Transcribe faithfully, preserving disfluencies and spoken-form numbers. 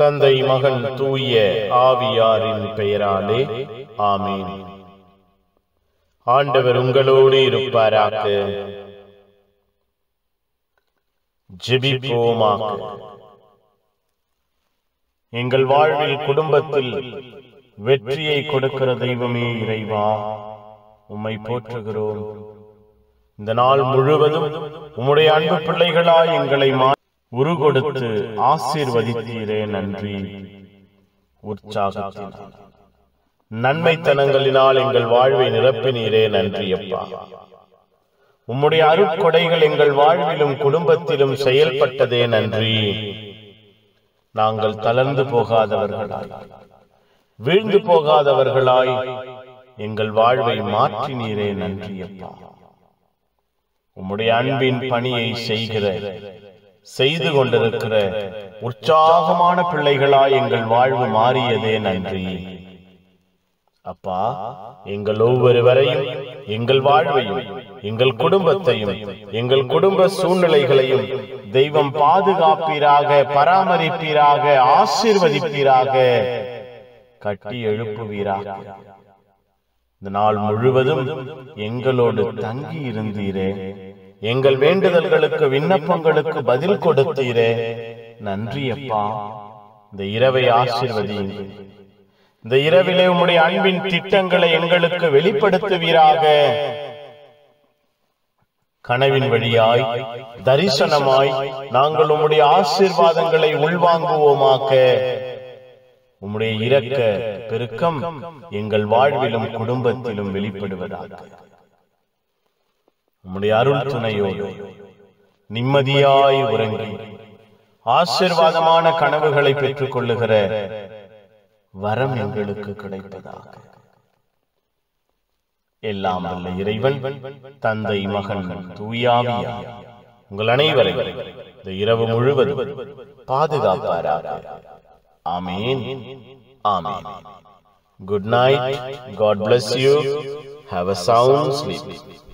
தந்தை, மகன், தூய ஆவியாரின் பெயராலே ஆமீன். ஆண்டவர் உங்களோடு இருப்பாராக. ஜெபிப்போமாக. எங்கள் வாழ்வில், குடும்பத்தில் வெற்றியை கொடுக்கிற தெய்வமே இறைவா, உம்மை போற்றுகிறோம். இந்த நாள் முழுவதும் உம்முடைய அன்பு பிள்ளைகளாய் எங்களை உரு கொடுத்து ஆசீர்வதித்தீரே, நன்றி. உற்சாகத்தினால் நன்மைத்தனங்களினால் எங்கள் வாழ்வை நிரப்பினீரே, நன்றி அப்பா. உம்முடைய அருட்கொடைகள் எங்கள் வாழ்விலும் குடும்பத்திலும் செயல்பட்டதே, நன்றி. நாங்கள் தளர்ந்து போகாதவர்களாய், வீழ்ந்து போகாதவர்களாய் எங்கள் வாழ்வை மாற்றினீரே, நன்றி அப்பா. உம்முடைய அன்பின் பணியை செய்கிற செய்து கொண்டிருக்கிற உற்சாகமான பிள்ளைகளாய் எங்கள் வாழ்வு மாறியதே, நன்றி அப்பா. எங்கள் ஒவ்வொருவரையும், எங்கள் வாழ்வையும், எங்கள் குடும்பத்தையும், எங்கள் குடும்ப சூழ்நிலைகளையும் தெய்வம் பாதுகாப்பீராக, பராமரிப்பீராக, ஆசீர்வதிப்பீராக, கட்டி எழுப்புவீராக. இந்த நாள் முழுவதும் எங்களோடு தங்கி இருந்தீரே, எங்கள் வேண்டுதல்களுக்கு, விண்ணப்பங்களுக்கு பதில் கொடுத்தீரே, நன்றி அப்பா. இந்த இரவை ஆசீர்வதியுங்கள். இந்த இரவிலே உம்முடைய அன்பின் திட்டங்களை எங்களுக்கு வெளிப்படுத்துவீராக. கனவின் வழியாய், தரிசனமாய் நாங்கள் உம்முடைய ஆசீர்வாதங்களை உள்வாங்குவோமாக. உம்முடைய இரக்க பெருக்கம் எங்கள் வாழ்விலும் குடும்பத்திலும் வெளிப்படுவதாக. உம்முடைய அருள் துணையோடு நிம்மதியாய் உறங்கி ஆசீர்வாதமான கனவுகளை பெற்றுக் கொள்ளுகிற வரம் எங்களுக்கு கிடைப்பதாக. எல்லாம் வல்ல இறைவன், தந்தை, மகன், தூய ஆவியார் உங்கள் அனைவரையும் இந்த இரவு முழுவதும் பாதுகாப்பாராக. ஆமீன். ஆமீன். Good night. God bless you. Have a sound sleep.